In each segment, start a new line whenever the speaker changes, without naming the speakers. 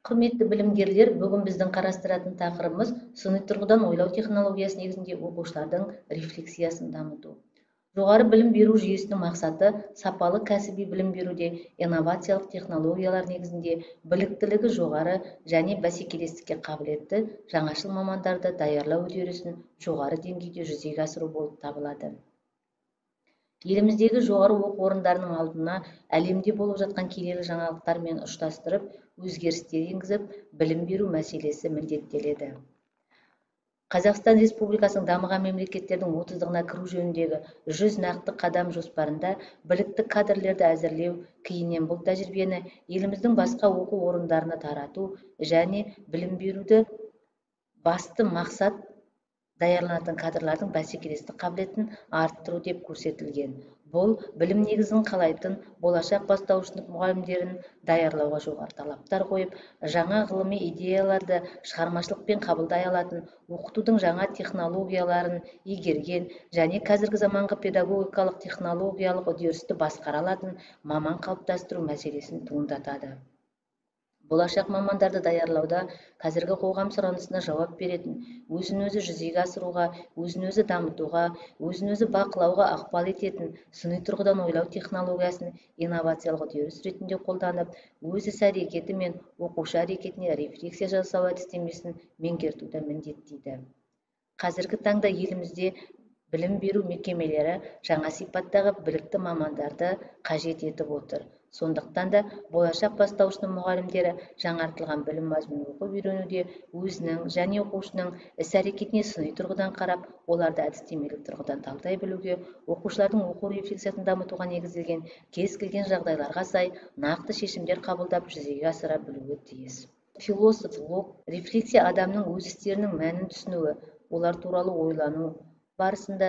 Құрметті білімгерлер, бүгін біздің қарастыратын тақырыбымыз сыни тұрғыдан ойлау технологиясы негізінде оқушылардың рефлексиясын дамыту. Жоғары білім беру жүйесінің мақсаты сапалы кәсіби білім беруде инновациялық технологиялар негізінде біліктілігі жоғары және бәсекелестікке қабілетті жаңашыл мамандарды даярлау үдерісін жоғары деңгейде жүзеге асыру болып табылады. Еліміздегі жоғары оқу орындарының алдына әлемде болып жатқан келелі жаңалықтармен ұштастырып, өзгерістер енгізіп, білім беру мәселесі міндеттеледі. Қазақстан Республикасының дамыған мемлекеттердің 30-ығына кіру жөніндегі 100 нақты қадам жоспарында білікті кадрлерді әзірлеу, кейіннен бұл тәжірибені еліміздің басқа оқу орындарына тарату және білім беруді басты мақсат даярланатын кадрлардың бәсекелестік қабілетін арттыру деп көрсетілген. Бұл білім негізін қалайтын болашақ бастауыш сынып мұғалімдерін даярлауға жоғары талаптар қойып, жаңа ғылыми идеяларды шығармашылықпен қабылдай алатын, оқытудың жаңа технологияларын игерген және қазіргі заманғы педагогикалық технологиялық үдерісті басқара алатын маман қалыптастыру мәселесін туындатады. Болашақ мамандарды даярлауда қазіргі қоғам сұранысына жауап беретін, өзін-өзі жүзеге асыруға, өзін-өзі дамытуға, өзін-өзі бақылауға ықпал ететін сыни тұрғыдан ойлау технологиясын инновациялық үдеріс ретінде қолданып, өз іс-әрекеті мен оқушы әрекетіне рефлексия жасау әдістемесін меңгертуді міндеттейді. Қазіргі таңда елімізде білім беру мекемелері жаңа сипаттағы білікті мамандарды қажет етіп отыр. Сондықтан да болашақ бастауыш сынып мұғалімдері жаңартылған білім мазмұнын оқып үйренуде өзінің және оқушының іс-әрекетіне сыни тұрғыдан қарап, оларды әдістемелік тұрғыдан талдай білуге, оқушылардың оқу рефлексиясын дамытуға негізделген кез келген жағдайларға сай нақты шешімдер қабылдап жүзеге асыра білуі тиіс. Философ Лок рефлексия адамның өз істерінің мәнін түсінуі, олар туралы ойлану барысында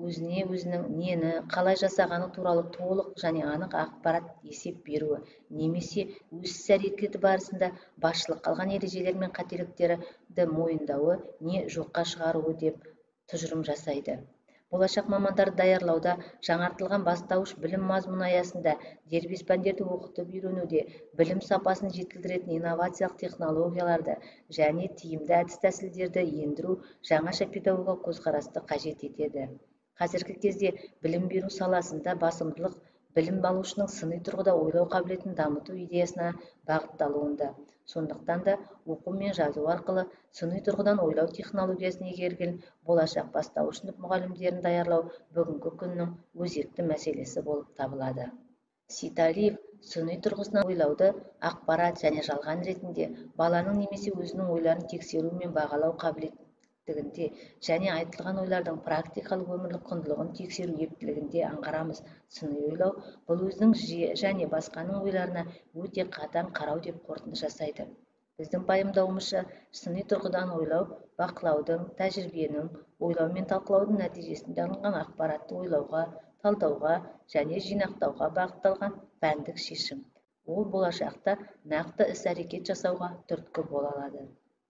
өзінің нені, қалай жасағаны туралы толық және анық ақпарат есеп беруі, немесе өз іс-әрекеті барысында басшылыққа алған ережелер мен қателіктерді мойындауы не жоққа шығаруы деп тұжырым жасайды. Болашақ мамандарды даярлауда жаңартылған бастауыш білім мазмұны аясында дербес пәндерді оқытып үйренуде білім сапасын жетілдіретін инновациялық технологияларды және тиімді әдіс-тәсілдерді ендіру жаңаша педагогикалық көзқарасты қажет етеді. Қазіргі кезде білім беру саласында басымдылық білім алушының сыни тұрғыда ойлау қабілетін дамыту идеясына бағытталуында. Сондықтан да оқу мен жазу арқылы сыни тұрғыдан ойлау технологиясын игерген болашақ бастауыш сынып мұғалімдерін даярлау бүгінгі күннің өзекті мәселесі болып табылады. Ситалиев сыни тұрғысынан ойлауды ақпарат және жалған ретінде баланың немесе өзінің ойларын тексеру мен бағалау қабілеттігінде және айтылған ойлардың практикалық өмірлік құндылығын тексеру ептілігінде аңғарамыз. Сыни ойлау бұл өзінің және басқаның ойларына өте қатаң қарау деп қорытынды жасайды. Біздің пайымдауымызша, сыни тұрғыдан ойлау бақылаудың, тәжірибенің, ойлау мен талқылаудың нәтижесінде алынған ақпаратты ойлауға, талдауға және жинақтауға бағытталған пәндік шешім. Ол болашақта нақты іс-әрекет жасауға түрткі бола алады.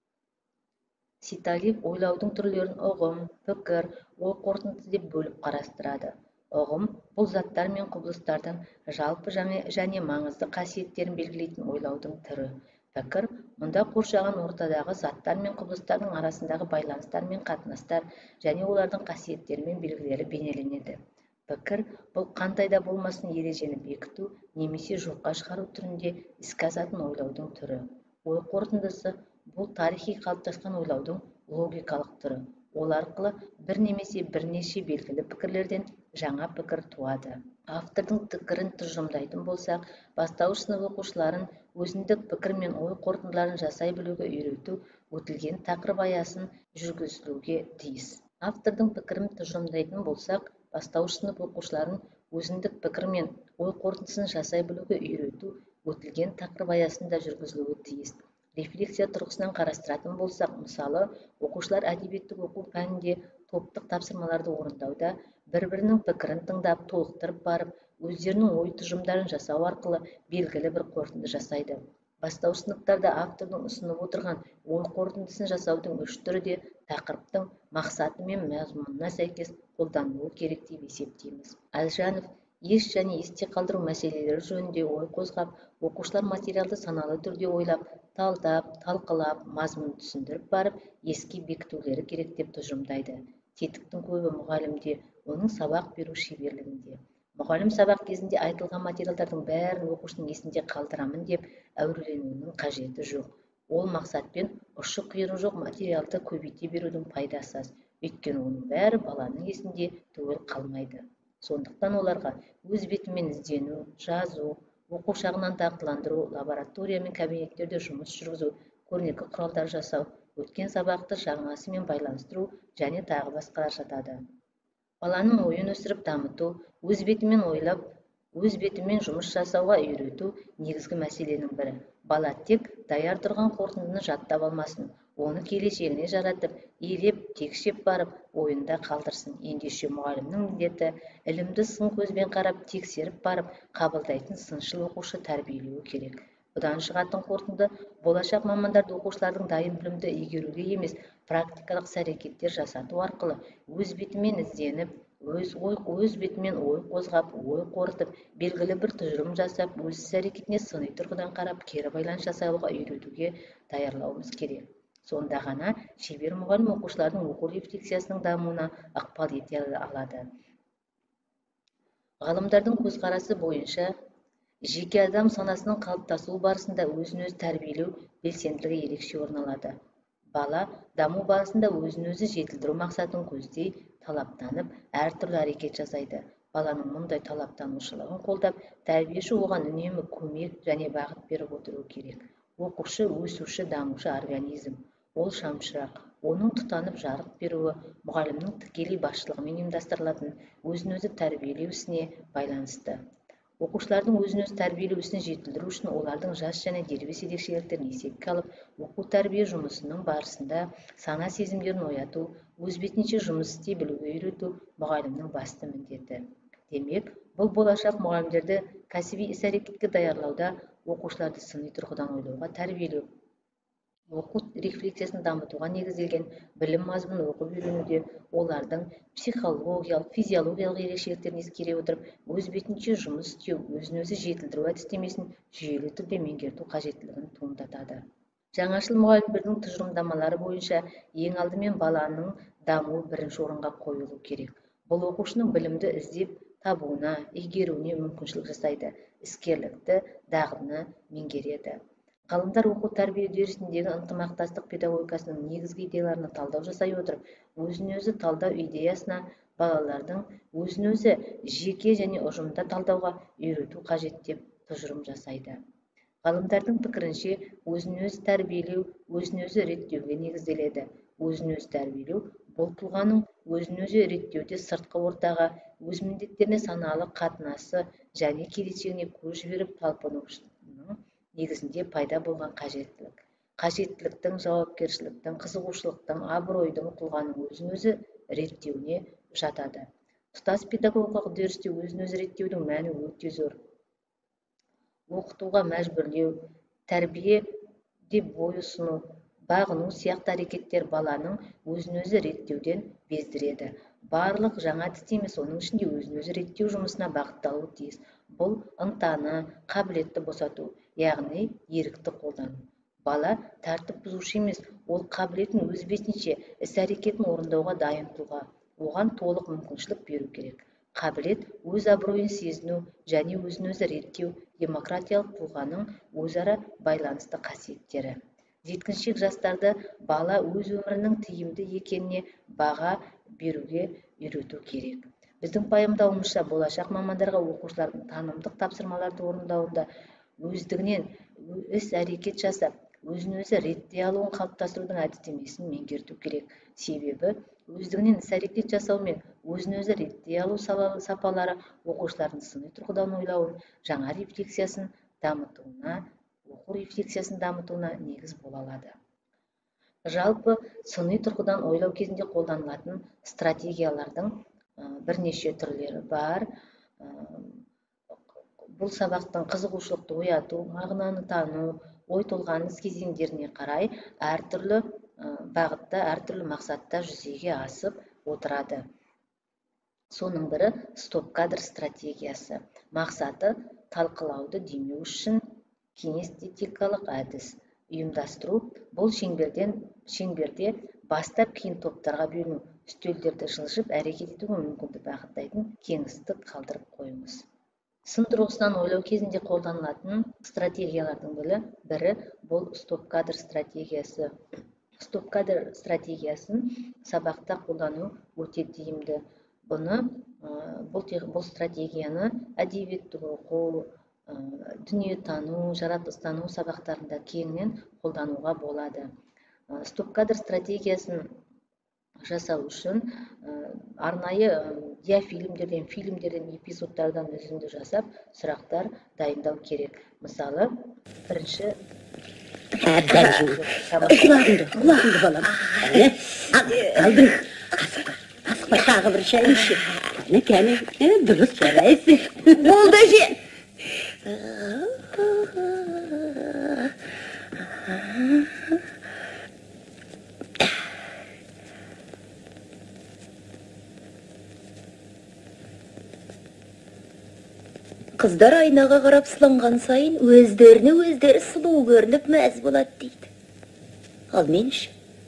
Ситалиев ойлаудың түрлерін ұғым, пікір, ой қорытындысы деп бөліп қарастырады. Ұғым бұл заттар мен құбылыстардың жалпы және маңызды қасиеттерін белгілейтін ойлаудың түрі. Пікір мұнда қоршаған ортадағы заттар мен құбылыстардың арасындағы байланыстар мен қатынастар және олардың қасиеттері мен белгілері бейнеленеді. Пікір бұл қандай да болмасын ережені бекіту немесе жоққа шығару түрінде іске асатын ойлаудың түрі. Ой қорытындысы бұл тарихи қалыптасқан ойлаудың логикалық түрі. Ол арқылы бір немесе бірнеше белгілі пікірлерден жаңа пікір туады. Автордың пікірін тұжырымдайтын болсақ, бастауыш сынып оқушыларын өзіндік пікір мен ой қорытындыларын жасай білуге үйрету өтілген тақырып аясын жүргізілуге тиіс. Автордың пікірін тұжырымдайтын болсақ, бастауыш сынып оқушыларын өзіндік пікір мен ой қорытындысын жасай білуге үйрету өтілген тақырып аясында жүргізілуге тиіс. Рефлексия тұрғысынан қарастыратын болсақ, мысалы, оқушылар әдебиеттік оқу пәнінде топтық тапсырмаларды орындауда бір-бірінің пікірін тыңдап, толықтырып барып, өздерінің ой тұжырымдарын жасау арқылы белгілі бір қорытынды жасайды. Бастауыш сыныптарда автордың ұсынып отырған ой қорытындысын жасаудың үш түрі де тақырыптың мақсаты мен мазмұнына сәйкес қолданылуы керек деп есептейміз. Әлжанов ес және есте қалдыру мәселелері жөнінде ой қозғап, оқушылар материалды саналы түрде ойлап, талдап, талқылап, мазмұнын түсіндіріп барып, еске бекітулері керек деп тұжырымдайды. Тетіктің көбі мұғалімде, оның сабақ беру шеберлігінде. Мұғалім сабақ кезінде айтылған материалдардың бәрін оқушының есінде қалдырамын деп әуреленуінің қажеті жоқ. Ол мақсатпен ұшы-қиыры жоқ материалды көбейте берудің пайдасы аз. Өйткені оның бәрі баланың есінде түгел қалмайды. Сондықтан оларға өз бетімен іздену, жазу, оқу шағынан дағдыландыру, лаборатория мен кабинеттерде жұмыс жүргізу, көрнекі құралдар жасау, өткен сабақты жаңасымен байланыстыру және тағы басқалар жатады. Баланың ойын өсіріп дамыту, өз бетімен ойлап, өз бетімен жұмыс жасауға үйрету негізгі мәселенің бірі. Бала тек даяр тұрған қорытындыны жаттап алмасын, оны келешегіне жаратып, елеп, текшеп барып, ойында қалдырсын. Ендеше мұғалімнің міндеті ілімді сын көзбен қарап, тексеріп барып, қабылдайтын сыншыл оқушы тәрбиелеуі керек. Бұдан шығатын қорытынды болашақ мамандарды оқушылардың дайын білімді игеруге емес, практикалық іс-әрекеттер жасату арқылы өз бетімен ізденіп, өз бетімен ой қозғап, ой қорытып, белгілі бір тұжырым жасап, өз іс-әрекетіне сыни тұрғыдан қарап, кері байланыс жасауға үйретуге даярлауымыз керек. Сонда ғана шебер мұғалім оқушылардың оқу рефлексиясының дамуына ықпал ете алады. Ғалымдардың көзқарасы бойынша, жеке адам санасының қалыптасуы барысында өзін-өзі тәрбиелеу белсенділігі ерекше орын алады. Бала даму барысында өзін-өзі жетілдіру мақсатын көздей, талаптанып, әртүрлі әрекет жасайды. Баланың мұндай талаптанушылығын қолдап, тәрбиеші оған үнемі көмек және бағыт беріп отыру керек. Оқушы өсуші, дамушы организм. Ол шамшырақ. Оның тұтанып жарық беруі мұғалімнің тікелей басшылығымен ұйымдастырылатын өзін-өзі тәрбиелеу ісіне байланысты. Оқушылардың өзін-өзі тәрбиелеу ісін жетілдіру үшін олардың жас және дербес ерекшеліктерін есепке алып, оқу-тәрбие жұмысының барысында сана сезімдерін ояту, өз бетінше жұмыс істей білуге үйрету мұғалімнің басты міндеті. Демек, бұл болашақ мұғалімдерді кәсіби іс-әрекетке даярлауда оқушыларды сыни тұрғыдан ойлауға тәрбиелеу, оқу рефлексиясын дамытуға негізделген білім мазмұнын оқып үйренуде олардың психологиялық, физиологиялық ерекшеліктерін ескере отырып, өз бетінше жұмыс істеу, өзін-өзі жетілдіру әдістемесін жүйелі түрде меңгерту қажеттілігін туындатады. Жаңашыл мұғалімдердің тұжырымдамалары бойынша ең алдымен баланың дамуы бірінші орынға қойылу керек. Бұл оқушының білімді іздеп табуына, игеруіне мүмкіншілік жасайды, іскерлікті, дағдыны меңгереді. Ғалымдар оқу-тәрбие үдерісіндегі ынтымақтастық педагогикасының негізгі идеяларына талдау жасай отырып, өзін-өзі талдау идеясына балалардың өзін-өзі жеке және ұжымда талдауға үйрету қажет деп тұжырым жасайды. Ғалымдардың пікірінше, өзін-өзі тәрбиелеу, өзін-өзі реттеуге негізделеді. Өзін-өзі тәрбиелеу бұл тұлғаның өзін-өзі реттеуде сыртқы ортаға, өз міндеттеріне саналы қатынасы және келешегіне көз жіберіп талпынушының негізінде пайда болған қажеттілік. Қажеттіліктің, жауапкершіліктің, қызығушылықтың, абыройдың тұлғаның өзін-өзі реттеуіне жатады. Тұтас педагогикалық үдерісте өзін-өзі реттеудің мәні өте зор. Оқытуға мәжбүрлеу, тәрбие деп бойұсыну, бағыну сияқты әрекеттер баланың өзін-өзі реттеуден бездіреді. Барлық жаңа әдістеме соның ішінде өзін-өзі реттеу жұмысына бағытталуы тиіс. Бұл ынтаны, қабілетті босату, яғни ерікті қолдану. Бала тәртіп бұзушы емес, ол қабілетін өз бетінше іс-әрекетін орындауға дайын тұлға. Оған толық мүмкіншілік беру керек. Қабілет өз абыройын сезіну және өзін-өзі реттеу демократиялық тұлғаның өзара байланысты қасиеттері. Жеткіншек жастарды бала өз өмірінің тиімді екеніне баға беруге үйрету керек. Біздің пайымдауымызша болашақ мамандарға оқушылардың танымдық тапсырмаларды орындауында өздігінен іс-әрекет жасап, өзін-өзі реттей алуын қалыптастырудың әдістемесін меңгерту керек. Себебі өздігінен іс-әрекет жасау мен өзін-өзі реттей алу сапалары оқушылардың сыни тұрғыдан ойлауын, жаңа рефлексиясын дамытуына, оқу рефлексиясын дамытуына негіз бола алады. Жалпы сыни тұрғыдан ойлау кезінде қолданылатын стратегиялардың бірнеше түрлері бар. Бұл сабақтың қызығушылықты ояту, мағынаны тану, ой толғаныс кезеңдеріне қарай әртүрлі бағытта, әртүрлі мақсатта жүзеге асып отырады. Соның бірі стоп-кадр стратегиясы. Мақсаты талқылауды демеу үшін кинестетикалық әдіс ұйымдастыру. Бұл шеңберде бастап кейін топтарға бөліну, үстелдерді жылжып әрекет етуге мүмкіндік бағыттайтын кеңістік қалдырып қойыңыз. Сын тұрғысынан ойлау кезінде қолданылатын стратегиялардың бірі бұл стоп-кадр стратегиясы. Стоп-кадр стратегиясын сабақта қолдану өте тиімді. Бұл стратегияны әдебиеттік оқу, дүниетану, жаратылыстану сабақтарында кеңінен қолдануға болады. Стоп-кадр стратегиясын жасау үшін арнайы диафильмдерден, фильмдерден, эпизодтардан үзінді жасап, сұрақтар дайындау керек. Мысалы, бірінші
Құлағыңды балам. Алдың. Асықпа, тағы бір шай ішіп. Кәне, дұрыс жарайсың. Болды же. Қыздар айнаға қарап сыланған сайын өздері сұлу көрініп мәз болады дейді. Ал мен үшін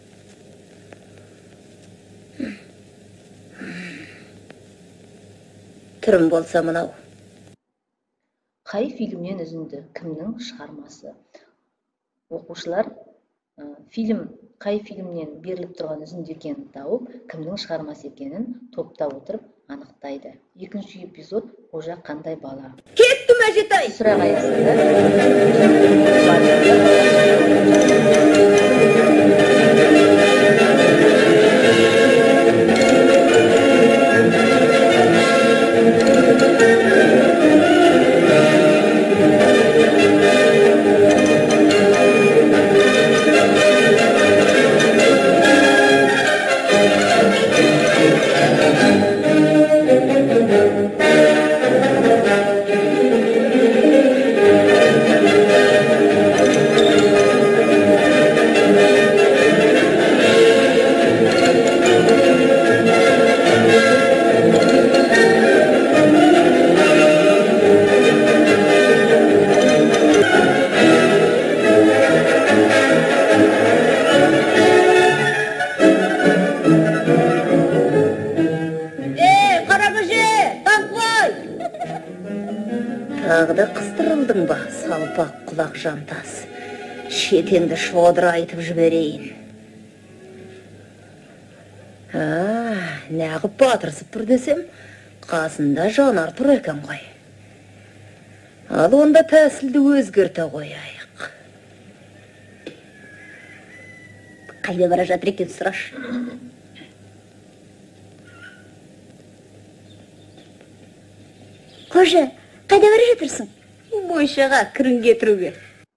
түрім болса мынау.
Қай фильмнен үзінді? Кімнің шығармасы? Оқушылар қай фильмнен беріліп тұрған үзінді екенін тауып, кімнің шығармасы екенін топта отырып анықтайды. Екінші эпизод «Қожа қандай бала».
Кеттім әжетай!
Сұрақ аясында
Тағда қыстырылдың ба, салпақ құлақ жантас. Шетенді шодыр айтып жіберейін. Нәғып батырсып тұр десем, қасында жанар тұр екен ғой. Ал онда тәсілді өзгерте қояйық. Қайда бара жатыр екен сұраш? Қожа, қайда бара жатырсың? Бойшаға кірін кетіруге.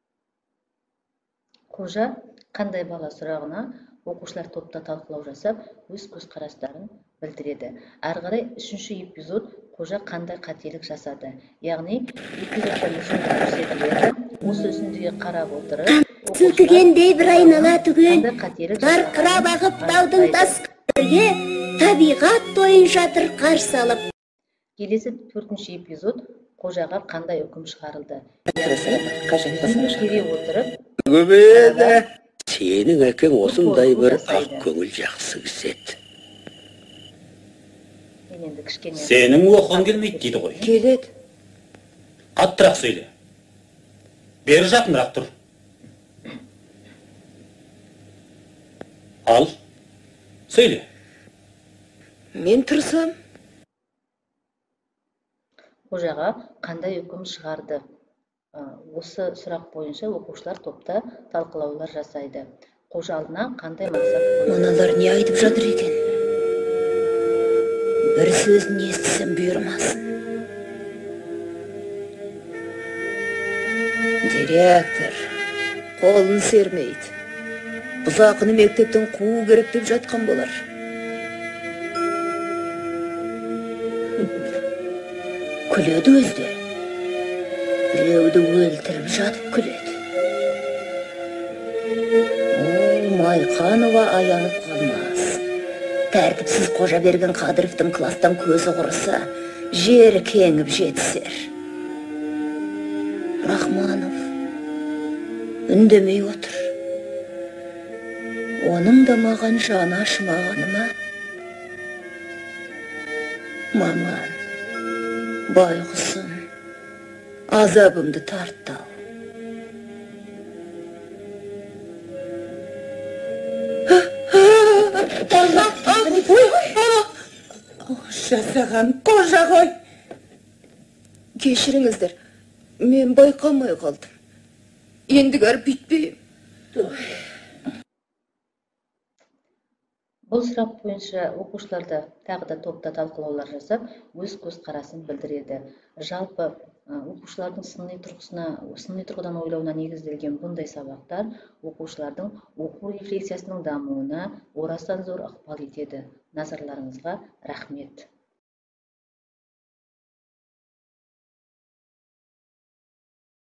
Қожа қандай бала сұрағына оқушылар топта талқылау жасап, өз көзқарастарын білдіреді. Әрі қарай үшінші эпизод қожа қандай қателік жасады. Яғни эпизодтан үзінді көрсетіледі. Осы үзіндіге қарап отырып,
Түтігендей бір айнала түген, барқыра бағып таудың таскірге табиғат тойын жатыр қарсы алып.
Келесі төртінші эпизод қожаға қандай үкім шығарылды. Үзінді кере отырып,
Көбеді, сенің әкең осындай бір ақ көңіл жақсы кіседі.
Сенің оқығың келмейді дейді ғой.
Келеді.
Қаттырақ сөйле. Бері жақынырақ тұр. Ал, сөйле.
Мен тұрсам?
қожаға қандай үкім шығарды. Осы сұрақ бойынша оқушылар топта талқылаулар жасайды. Қожа алдына қандай мақсат қойды?
Мыналар не айтып жатыр екен? Бір сөзін естісем бұйырмасын. Директор, қолын сермейді. Бұзақыны мектептен қуу керек деп жатқан болар. Күледі өзде. Біреуді өлтіріп жатып күледі. Майқанова аянып қалмас. тәртіпсіз Қожаберген Қадыровтың класстан көзі құрыса, жері кеңіп жетісер. Рахманов үндемей отыр. Оның да маған жаны ашымағаны ма? Маман, байғұсым, азабымды тарттау.
Жасаған қожа ғой.
Кешіріңіздер, мен байқамай қалдым. Ендігер бүйтпейім.
Бұл сұрақ бойынша оқушыларда тағы да топта талқылаулар жасап, өз көзқарасын білдіреді. Жалпы оқушылардың сыни тұрғыдан ойлауына негізделген бұндай сабақтар оқушылардың оқу рефлексиясының дамуына орасан зор ықпал етеді. Назарларыңызға рахмет.